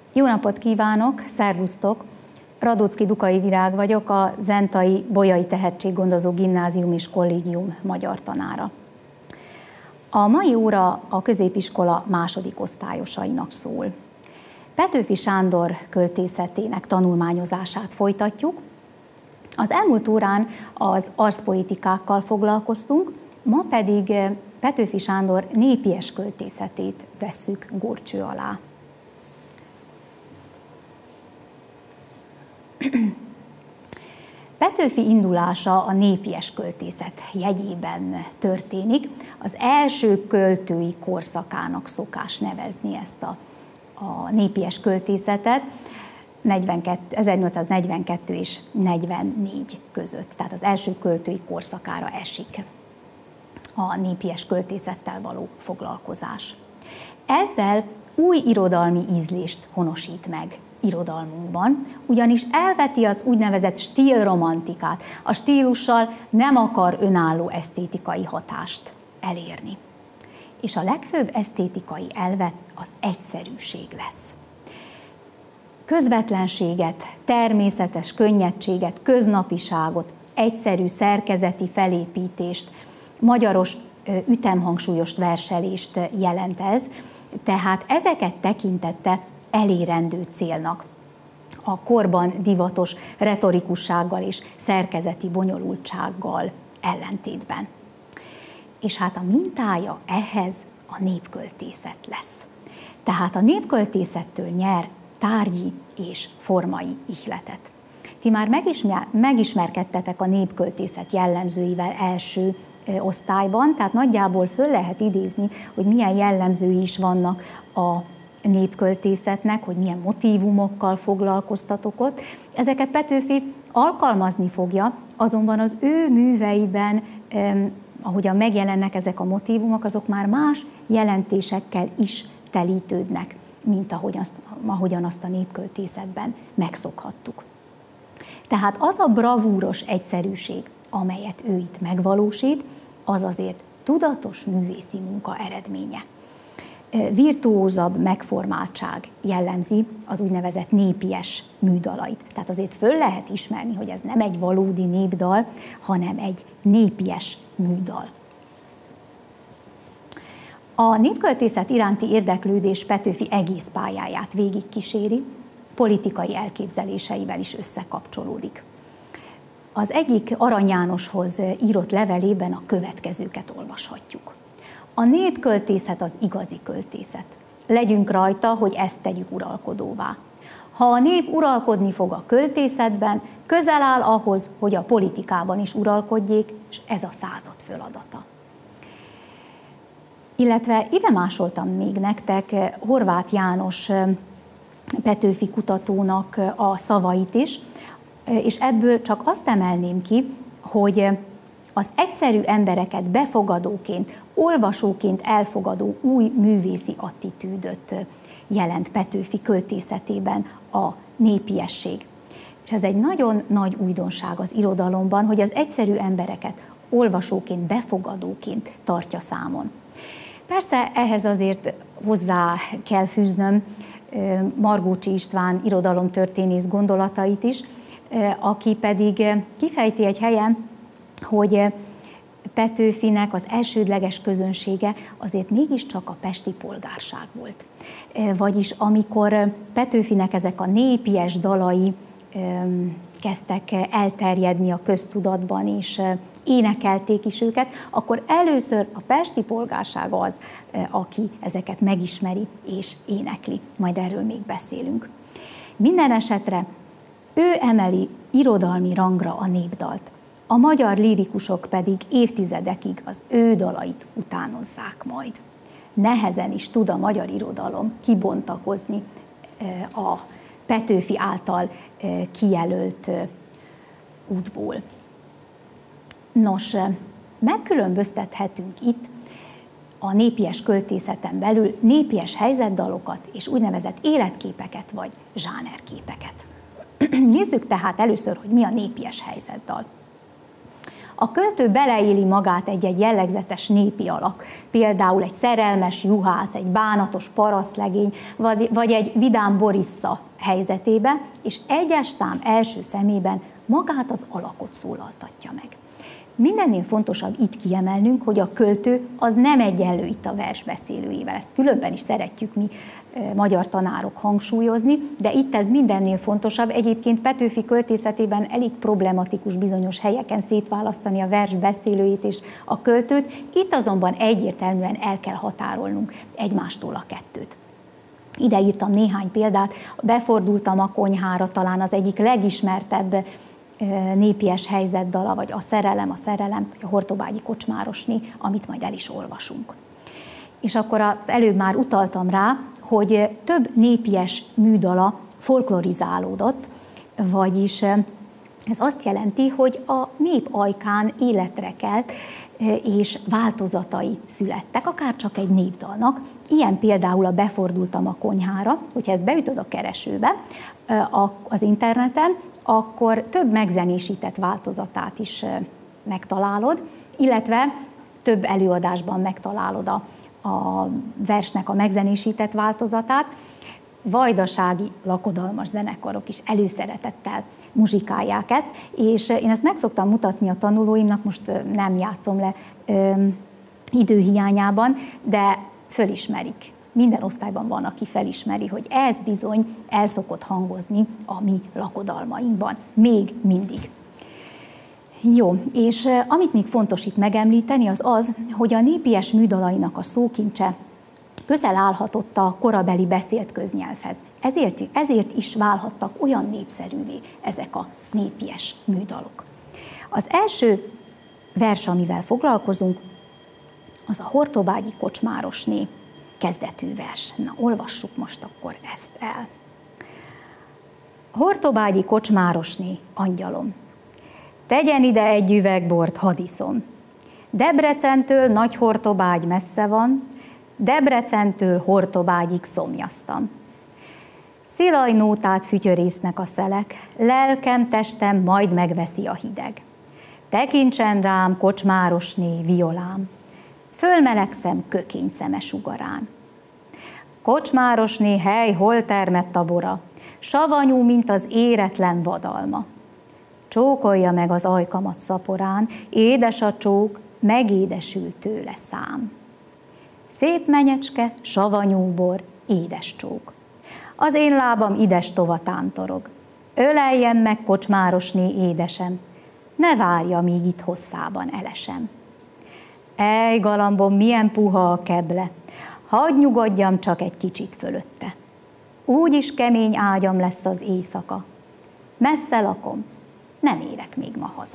Jó napot kívánok, szervusztok! Radóczky Dukai Virág vagyok, a Zentai Bolyai Tehetséggondozó Gimnázium és Kollégium magyar tanára. A mai óra a középiskola második osztályosainak szól. Petőfi Sándor költészetének tanulmányozását folytatjuk. Az elmúlt órán az arszpoetikákkal foglalkoztunk, ma pedig Petőfi Sándor népies költészetét vesszük górcső alá. Petőfi indulása a népies költészet jegyében történik. Az első költői korszakának szokás nevezni ezt a népies költészetet 1842 és 44 között. Tehát az első költői korszakára esik a népies költészettel való foglalkozás. Ezzel új irodalmi ízlést honosít meg irodalmunkban, ugyanis elveti az úgynevezett stílromantikát. A stílussal nem akar önálló esztétikai hatást elérni. És a legfőbb esztétikai elve az egyszerűség lesz. Közvetlenséget, természetes könnyedséget, köznapiságot, egyszerű szerkezeti felépítést, magyaros ütemhangsúlyos verselést jelent ez, tehát ezeket tekintette elérendő célnak a korban divatos retorikussággal és szerkezeti bonyolultsággal ellentétben. És hát a mintája ehhez a népköltészet lesz. Tehát a népköltészettől nyer tárgyi és formai ihletet. Ti már megismerkedtetek a népköltészet jellemzőivel első osztályban, tehát nagyjából föl lehet idézni, hogy milyen jellemzői is vannak a népköltészetnek, hogy milyen motívumokkal foglalkoztatok ott. Ezeket Petőfi alkalmazni fogja, azonban az ő műveiben, ahogyan megjelennek ezek a motívumok, azok már más jelentésekkel is telítődnek, mint ahogyan azt a népköltészetben megszokhattuk. Tehát az a bravúros egyszerűség, amelyet ő itt megvalósít, az azért tudatos művészi munka eredménye. Virtuózabb megformáltság jellemzi az úgynevezett népies műdalait. Tehát azért föl lehet ismerni, hogy ez nem egy valódi népdal, hanem egy népies műdal. A népköltészet iránti érdeklődés Petőfi egész pályáját végigkíséri, politikai elképzeléseivel is összekapcsolódik. Az egyik Arany Jánoshoz írott levelében a következőket olvashatjuk. A népköltészet az igazi költészet. Legyünk rajta, hogy ezt tegyük uralkodóvá. Ha a nép uralkodni fog a költészetben, közel áll ahhoz, hogy a politikában is uralkodjék, és ez a század feladata. Illetve ide másoltam még nektek Horváth János Petőfi kutatónak a szavait is, és ebből csak azt emelném ki, hogy az egyszerű embereket befogadóként, olvasóként elfogadó új művészi attitűdöt jelent Petőfi költészetében a népiesség. És ez egy nagyon nagy újdonság az irodalomban, hogy az egyszerű embereket olvasóként, befogadóként tartja számon. Persze ehhez azért hozzá kell fűznöm Margócsi István irodalomtörténész gondolatait is, aki pedig kifejti egy helyen, hogy Petőfinek az elsődleges közönsége azért mégiscsak a pesti polgárság volt. Vagyis amikor Petőfinek ezek a népies dalai kezdtek elterjedni a köztudatban, és énekelték is őket, akkor először a pesti polgárság az, aki ezeket megismeri és énekli. Majd erről még beszélünk. Minden esetre ő emeli irodalmi rangra a népdalt. A magyar lírikusok pedig évtizedekig az ő dalait utánozzák majd. Nehezen is tud a magyar irodalom kibontakozni a Petőfi által kijelölt útból. Nos, megkülönböztethetünk itt a népies költészeten belül népies helyzetdalokat és úgynevezett életképeket vagy zsánerképeket. Nézzük tehát először, hogy mi a népies helyzetdal. A költő beleéli magát egy-egy jellegzetes népi alak, például egy szerelmes juhász, egy bánatos parasztlegény, vagy egy vidám Borissa helyzetébe, és egyes szám első szemében magát az alakot szólaltatja meg. Mindennél fontosabb itt kiemelnünk, hogy a költő az nem egyenlő itt a vers beszélőjével. Ezt különben is szeretjük mi magyar tanárok hangsúlyozni, de itt ez mindennél fontosabb. Egyébként Petőfi költészetében elég problematikus bizonyos helyeken szétválasztani a vers beszélőjét és a költőt, itt azonban egyértelműen el kell határolnunk egymástól a kettőt. Ide írtam néhány példát, befordultam a konyhára, talán az egyik legismertebb népies helyzetdala, vagy a szerelem, vagy a Hortobágyi kocsmárosné, amit majd el is olvasunk. És akkor az előbb már utaltam rá, hogy több népies műdala folklorizálódott, vagyis ez azt jelenti, hogy a nép ajkán életre kelt, és változatai születtek, akár csak egy népdalnak. Ilyen például a Befordultam a konyhára, hogyha ezt beütöd a keresőbe az interneten, akkor több megzenésített változatát is megtalálod, illetve több előadásban megtalálod a versnek a megzenésített változatát. Vajdasági lakodalmas zenekarok is előszeretettel muzsikálják ezt, és én ezt meg szoktam mutatni a tanulóimnak, most nem játszom le időhiányában, de fölismerik. Minden osztályban van, aki felismeri, hogy ez bizony el szokott hangozni a mi lakodalmainkban. Még mindig. Jó, és amit még fontos itt megemlíteni, az az, hogy a népies műdalainak a szókincse közel állhatott a korabeli beszélt köznyelvhez. Ezért is válhattak olyan népszerűvé ezek a népies műdalok. Az első vers, amivel foglalkozunk, az a Hortobágyi kocsmárosné kezdetű vers. Na, olvassuk most akkor ezt el. Hortobágyi kocsmárosné, angyalom, tegyen ide egy üveg bort, hadd iszom. Debrecentől Nagy-Hortobágy messze van, Debrecentől Hortobágyig szomjaztam. Szilajnótát fütyörésznek a szelek, lelkem, testem majd megveszi a hideg. Tekintsen rám, kocsmárosné, violám, fölmelegszem kökény szeme sugarán. Kocsmárosné, hely, hol termett a bora, savanyú, mint az éretlen vadalma. Csókolja meg az ajkamat szaporán, édes a csók, megédesül tőle szám. Szép menyecske, savanyú bor, édes csók. Az én lábam ides tova tántorog. Öleljen meg, kocsmárosné édesem, ne várja, míg itt hosszában elesem. Ej, galambom, milyen puha a keble, hadd nyugodjam csak egy kicsit fölötte. Úgyis kemény ágyam lesz az éjszaka. Messze lakom, nem érek még ma haza.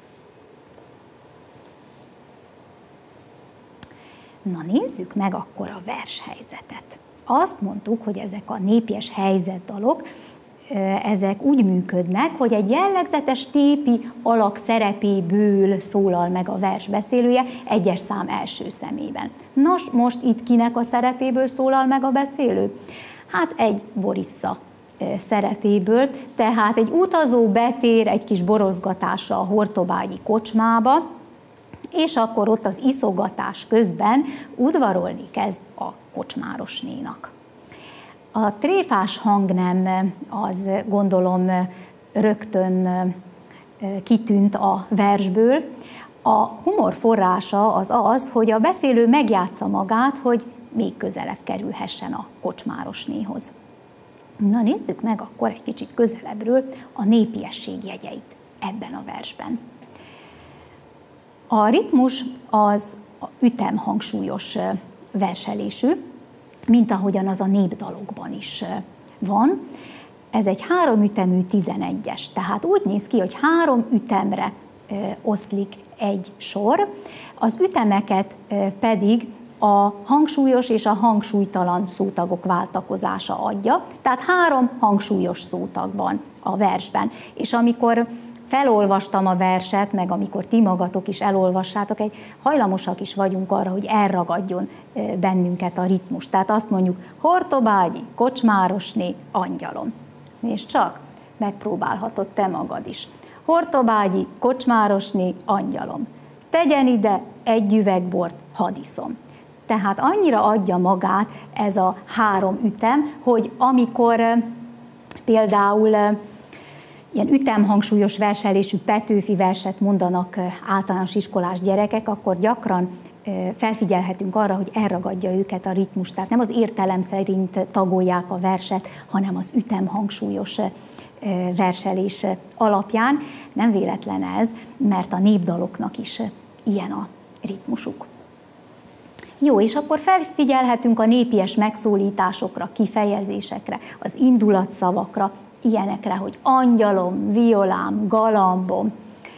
Na nézzük meg akkor a vershelyzetet. Azt mondtuk, hogy ezek a népies helyzetdalok, ezek úgy működnek, hogy egy jellegzetes népi alak szerepéből szólal meg a vers beszélője egyes szám első szemében. Nos, most itt kinek a szerepéből szólal meg a beszélő? Hát egy Borissa szerepéből, tehát egy utazó betér egy kis borozgatásra a hortobágyi kocsmába, és akkor ott az iszogatás közben udvarolni kezd a kocsmárosnénak. A tréfás hangnem az gondolom rögtön kitűnt a versből. A humor forrása az az, hogy a beszélő megjátsza magát, hogy még közelebb kerülhessen a kocsmárosnéhoz. Na nézzük meg akkor egy kicsit közelebbről a népiesség jegyeit ebben a versben. A ritmus az ütemhangsúlyos verselésű, mint ahogyan az a népdalokban is van. Ez egy 3 ütemű 11-es, tehát úgy néz ki, hogy 3 ütemre oszlik egy sor, az ütemeket pedig a hangsúlyos és a hangsúlytalan szótagok váltakozása adja, tehát 3 hangsúlyos szótag van a versben. És amikor felolvastam a verset, meg amikor ti magatok is elolvassátok, hajlamosak is vagyunk arra, hogy elragadjon bennünket a ritmus. Tehát azt mondjuk, Hortobágyi kocsmárosné, angyalom. És csak megpróbálhatod te magad is. Hortobágyi kocsmárosné angyalom, tegyen ide egy üveg bort, hadd iszom. Tehát annyira adja magát ez a 3 ütem, hogy amikor például ilyen ütemhangsúlyos verselésű Petőfi verset mondanak általános iskolás gyerekek, akkor gyakran felfigyelhetünk arra, hogy elragadja őket a ritmus. Tehát nem az értelem szerint tagolják a verset, hanem az ütemhangsúlyos verselés alapján. Nem véletlen ez, mert a népdaloknak is ilyen a ritmusuk. Jó, és akkor felfigyelhetünk a népies megszólításokra, kifejezésekre, az indulatszavakra, ilyenekre, hogy angyalom, violám, galambom,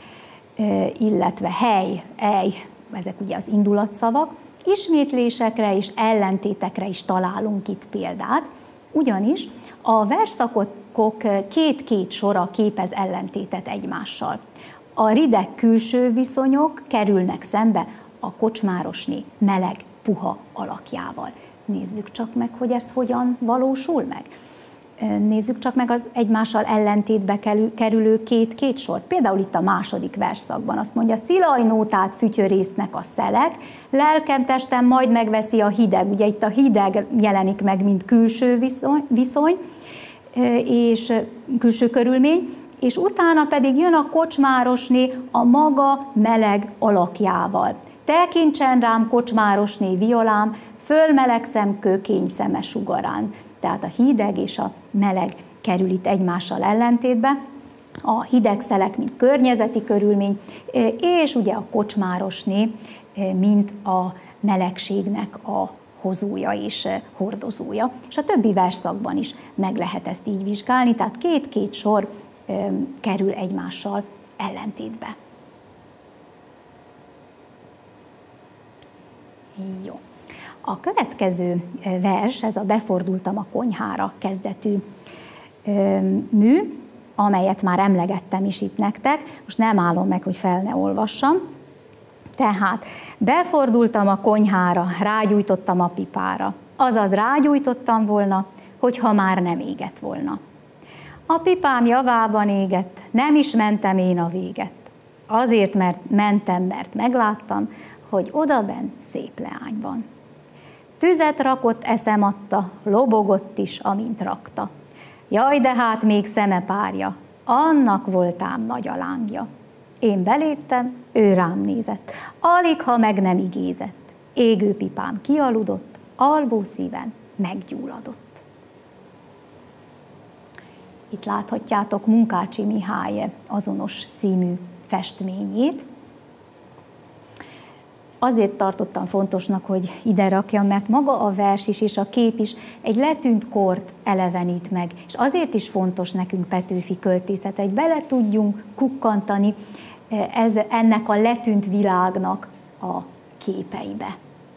illetve hely, ej, ezek ugye az indulatszavak. Ismétlésekre és ellentétekre is találunk itt példát, ugyanis a versszakok 2-2 sora képez ellentétet egymással. A rideg külső viszonyok kerülnek szembe a kocsmárosné meleg, puha alakjával. Nézzük csak meg, hogy ez hogyan valósul meg. Nézzük csak meg az egymással ellentétbe kerülő 2-2 sort. Például itt a második versszakban azt mondja, szilajnótát fütyörésznek a szelek, lelkem testem majd megveszi a hideg. Ugye itt a hideg jelenik meg, mint külső viszony és külső körülmény, és utána pedig jön a kocsmárosné a maga meleg alakjával. Tekincsen rám kocsmárosné violám, fölmelegszem kökény szeme sugarán. Tehát a hideg és a meleg kerül itt egymással ellentétbe. A hideg szelek, mint környezeti körülmény, és ugye a kocsmárosné, mint a melegségnek a hozója és hordozója. És a többi versszakban is meg lehet ezt így vizsgálni, tehát 2-2 sor kerül egymással ellentétbe. Jó. A következő vers, ez a Befordultam a konyhára kezdetű mű, amelyet már emlegettem is itt nektek, most nem állom meg, hogy fel ne olvassam. Tehát befordultam a konyhára, rágyújtottam a pipára, azaz rágyújtottam volna, hogyha már nem égett volna. A pipám javában égett, nem is mentem én a véget. Azért mentem, mert megláttam, hogy odabenn szép leány van. Tüzet rakott, eszem adta, lobogott is, amint rakta. Jaj, de hát még szeme párja, annak voltám nagy a lángja. Én beléptem, ő rám nézett, alig ha meg nem igézett. Égő pipám kialudott, alvó szíven meggyulladott. Itt láthatjátok Munkácsi Mihály Azonos című festményét. Azért tartottam fontosnak, hogy ide rakjam, mert maga a vers is és a kép is egy letűnt kort elevenít meg. És azért is fontos nekünk Petőfi költészet, hogy bele tudjunk kukkantani ennek a letűnt világnak a képeibe.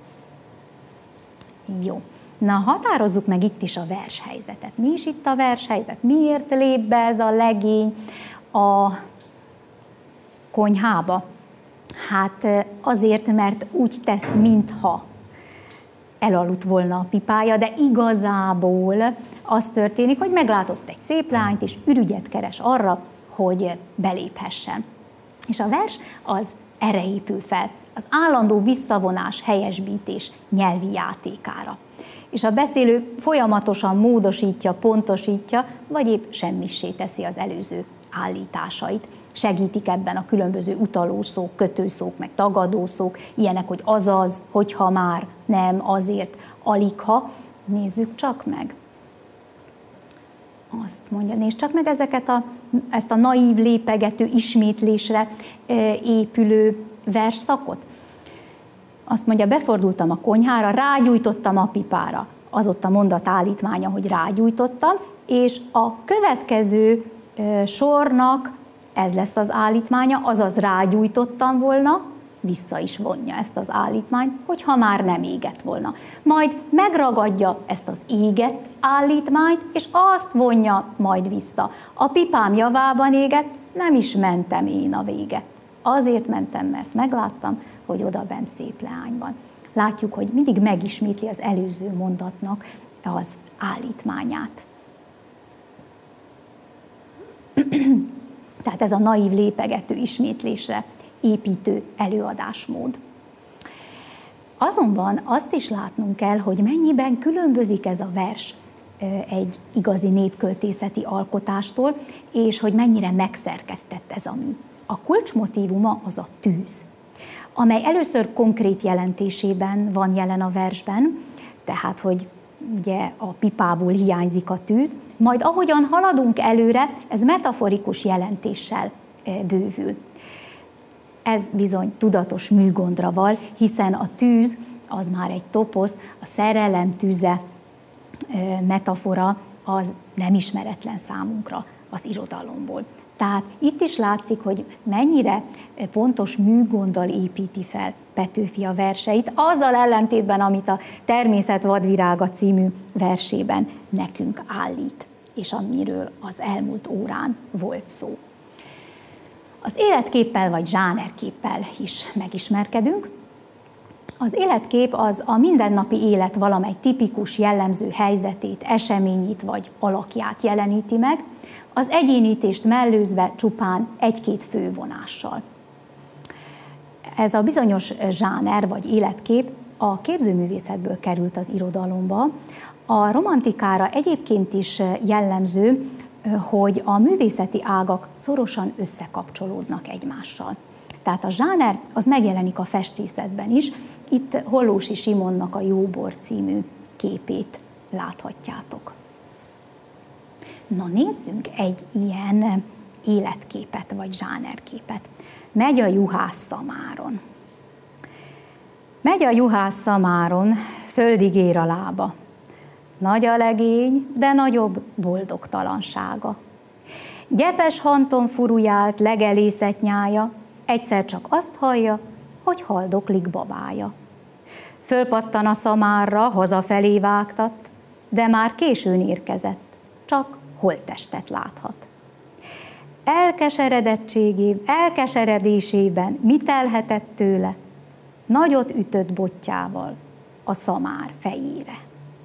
Jó. Na, határozzuk meg itt is a vershelyzetet. Mi is itt a vershelyzet? Miért lép be ez a legény a konyhába? Hát azért, mert úgy tesz, mintha elaludt volna a pipája, de igazából az történik, hogy meglátott egy szép lányt, és ürügyet keres arra, hogy beléphessen. És a vers az erre épül fel, az állandó visszavonás, helyesbítés nyelvi játékára. És a beszélő folyamatosan módosítja, pontosítja, vagy épp semmissé teszi az előző állításait. Segítik ebben a különböző utalószók, kötőszók, meg tagadószók, ilyenek, hogy azaz, hogyha már, nem, azért, aligha. Nézzük csak meg. Azt mondja, nézd csak meg ezt a naív, lépegető, ismétlésre épülő versszakot. Azt mondja, befordultam a konyhára, rágyújtottam a pipára. Az ott a mondat állítmánya, hogy rágyújtottam, és a következő sornak ez lesz az állítmánya, azaz rágyújtottam volna, vissza is vonja ezt az állítmányt, hogyha már nem égett volna. Majd megragadja ezt az égett állítmányt, és azt vonja majd vissza. A pipám javában égett, nem is mentem én a véget. Azért mentem, mert megláttam, hogy odabenn szép leány van. Látjuk, hogy mindig megismétli az előző mondatnak az állítmányát. Tehát ez a naív lépegető ismétlésre építő előadásmód. Azonban azt is látnunk kell, hogy mennyiben különbözik ez a vers egy igazi népköltészeti alkotástól, és hogy mennyire megszerkesztett ez a mű. A kulcsmotívuma az a tűz, amely először konkrét jelentésében van jelen a versben, tehát, hogy ugye a pipából hiányzik a tűz, majd ahogyan haladunk előre, ez metaforikus jelentéssel bővül. Ez bizony tudatos műgondra val, hiszen a tűz az már egy toposz, a szerelem tüze metafora az nem ismeretlen számunkra az irodalomból. Tehát itt is látszik, hogy mennyire pontos műgonddal építi fel Petőfi a verseit, azzal ellentétben, amit a Természet vadvirága című versében nekünk állít, és amiről az elmúlt órán volt szó. Az életképpel vagy zsánerképpel is megismerkedünk. Az életkép az a mindennapi élet valamely tipikus, jellemző helyzetét, eseményét vagy alakját jeleníti meg, az egyénítést mellőzve csupán egy-két fővonással. Ez a bizonyos zsáner vagy életkép a képzőművészetből került az irodalomba. A romantikára egyébként is jellemző, hogy a művészeti ágak szorosan összekapcsolódnak egymással. Tehát a zsáner az megjelenik a festészetben is. Itt Hollósy Simonnak a Jóbor című képét láthatjátok. Na nézzünk egy ilyen életképet vagy zsánerképet. Megy a juhász szamáron. Megy a juhász szamáron, földig ér a lába. Nagy a legény, de nagyobb boldogtalansága. Gyepes hanton furujált, legelészet nyája, egyszer csak azt hallja, hogy haldoklik babája. Fölpattan a szamárra, hazafelé vágtat, de már későn érkezett, csak holttestet láthat. Elkeseredésében mit telhetett tőle? Nagyot ütött bottyával a szamár fejére.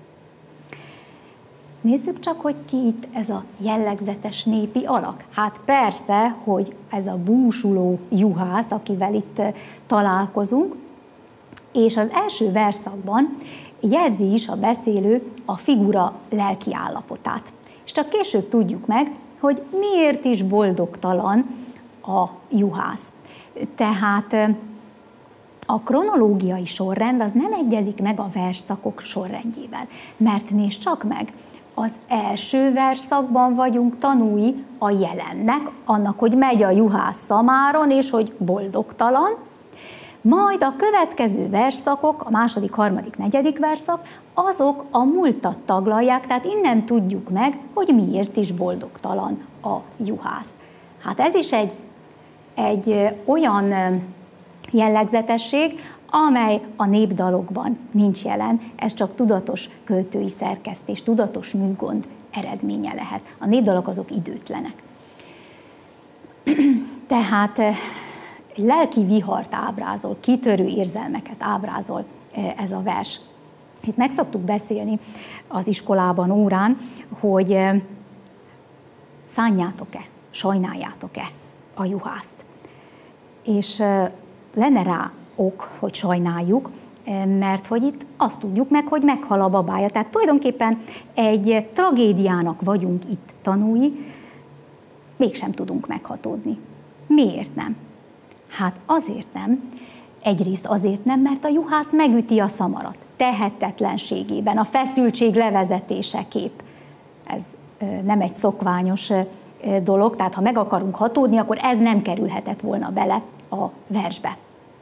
Nézzük csak, hogy ki itt ez a jellegzetes népi alak. Hát persze, hogy ez a búsuló juhász, akivel itt találkozunk, és az első versszakban jelzi is a beszélő a figura lelki állapotát. És csak később tudjuk meg, hogy miért is boldogtalan a juhász. Tehát a kronológiai sorrend az nem egyezik meg a versszakok sorrendjével, mert nézd csak meg, az első versszakban vagyunk tanúi a jelennek, annak, hogy megy a juhász szamáron, és hogy boldogtalan, majd a következő versszakok, a második, harmadik, negyedik versszak, azok a múltat taglalják, tehát innen tudjuk meg, hogy miért is boldogtalan a juhász. Hát ez is egy olyan jellegzetesség, amely a népdalokban nincs jelen, ez csak tudatos költői szerkesztés, tudatos műgond eredménye lehet. A népdalok azok időtlenek. Tehát lelki vihart ábrázol, kitörő érzelmeket ábrázol ez a vers. Itt meg szoktuk beszélni az iskolában órán, hogy szánjátok-e, sajnáljátok-e a juhászt. És lenne rá ok, hogy sajnáljuk, mert hogy itt azt tudjuk meg, hogy meghal a babája. Tehát tulajdonképpen egy tragédiának vagyunk itt tanúi, mégsem tudunk meghatódni. Miért nem? Hát azért nem. Egyrészt azért nem, mert a juhász megüti a szamarat. Tehetetlenségében, a feszültség levezetéseképp. Ez nem egy szokványos dolog, tehát ha meg akarunk hatódni, akkor ez nem kerülhetett volna bele a versbe.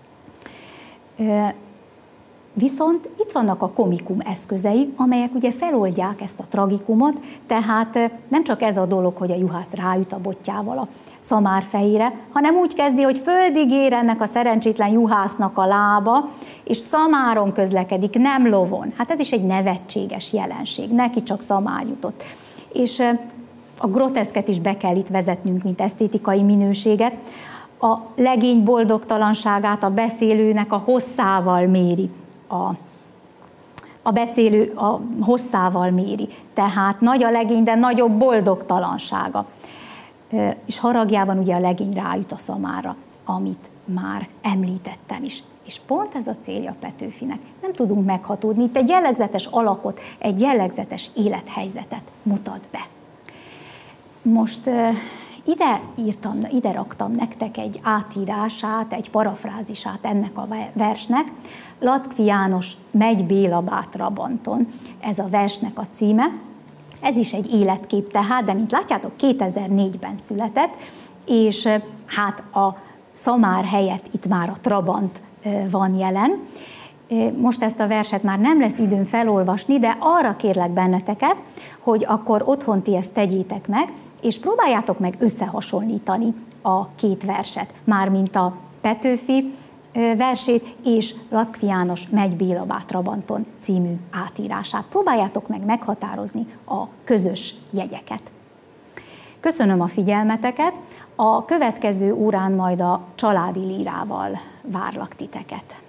Viszont itt vannak a komikum eszközei, amelyek ugye feloldják ezt a tragikumot, tehát nem csak ez a dolog, hogy a juhász ráüt a bottyával a szamár fejére, hanem úgy kezdi, hogy földig ér ennek a szerencsétlen juhásznak a lába, és szamáron közlekedik, nem lovon. Hát ez is egy nevetséges jelenség, neki csak szamár jutott. És a groteszket is be kell itt vezetnünk, mint esztétikai minőséget. A legény boldogtalanságát a beszélőnek a hosszával méri. A beszélő a hosszával méri, tehát nagy a legény, de nagyobb boldogtalansága. és haragjában ugye a legény ráüt a szamára, amit már említettem is. És pont ez a célja Petőfinek. Nem tudunk meghatódni, itt egy jellegzetes alakot, egy jellegzetes élethelyzetet mutat be. Most ide raktam nektek egy átírását, egy parafrázisát ennek a versnek. Lackfi János Megy Béla bát Trabanton, ez a versnek a címe. Ez is egy életkép tehát, de mint látjátok, 2004-ben született, és hát a szamár helyett itt már a trabant van jelen. Most ezt a verset már nem lesz időm felolvasni, de arra kérlek benneteket, hogy akkor otthon ti ezt tegyétek meg, és próbáljátok meg összehasonlítani a két verset, mármint a Petőfi versét és Lackfi János Megy Béla bát Trabanton című átírását. Próbáljátok meg meghatározni a közös jegyeket. Köszönöm a figyelmeteket, a következő órán majd a családi lírával várlak titeket.